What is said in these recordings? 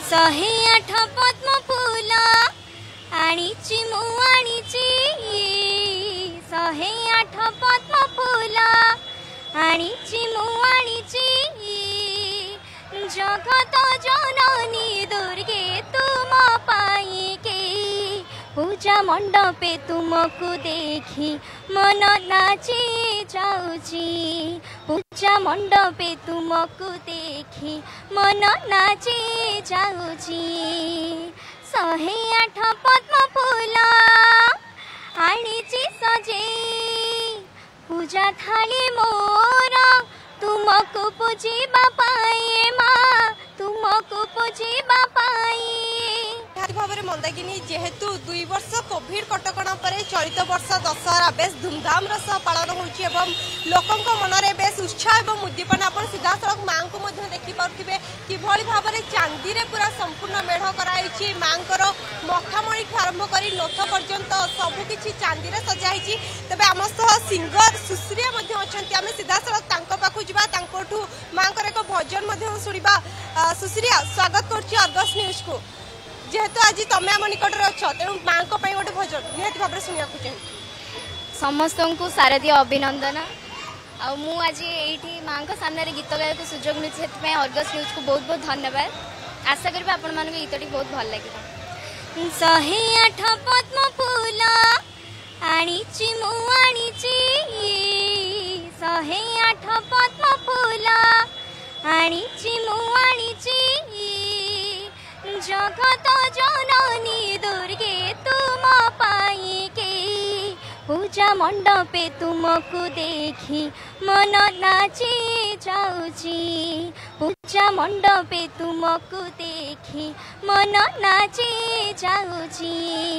108 पद्म फूल आनीची मु आनीची 108 पद्म फूल आनीची मु आनीची जगत जननी दुर्गे तुम पाई के पूजा मंडपे तुमको देखी मन नाची जाऊची पूजा मंडपे तुमको देखी मन नाची जाऊची 108 पद्म फूल आनीची सजे पूजा थाली मोर तुमको पूजिबा पाए माँ तुमको पूजिबा पाए। भाव में मंदाकिनी जेहेतु 2 वर्ष कोविड कटकणा पर चलित वर्ष दशहरा बेस धूमधाम पालन होची लोकों मनरे बेस उत्साह और उद्दीपना आप सीधा सड़क माँ को देखिपे कि भाव में चांदी रे पूरा संपूर्ण मेढ़ कराई माँ मखामणी आरंभ कर नथ पर्यंत सबकि चांदी रे सजाई तेज आम सह सिंगर सुश्रिया अच्छा आम सीधा सड़क पाखु जाठू माँ एक भजन शुणा। सुश्रिया स्वागत करगस न्यूज को जेहेतु आज तुम आम निकट में अच्छ तेणु माँ को गोटे भजन निहत भाव में शुणा चाहिए। समस्त को शारदीय अभिनंदन आज ये माँ को सामने गीत गायक सुजोग मिलती से अर्गस न्यूज को बहुत बहुत धन्यवाद। आशा करी आपण मान गीतटी बहुत भल लगे। 108 पद्म फूल आनीची मु आनीची 108 पद्म फूल आनीची मु आनीची जगत जननी दुर्गे तुम पाई के पूजा मंडपे तुमको देखी मन नाची जाऊची पूजा मंडपे तुमको देखी मन नाची जाऊची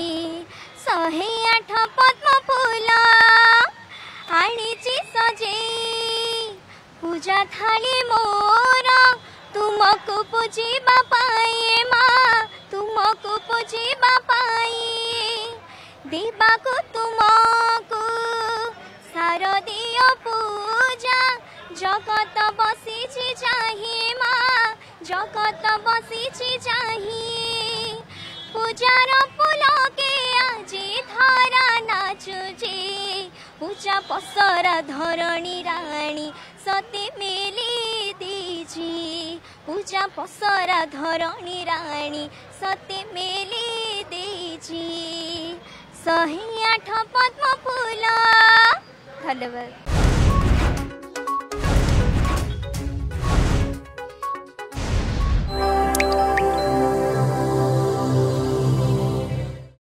108 पद्म फूल आनीची सजे पूजा थाली मोर तुमको पूजिबा पाए माँ तुमको पूजिबा पाए देवाको तुमको शारदीय पूजा जगत बसी जाही माँ जगत बसी जाही पूजार पुलके आज धारा नाचुजे पूजा पसरा धरणी राणी सती मेली दीजी पूजा पसरा धरणी राणी सती मेली दीजी 108 पद्म फूल। धन्यवाद।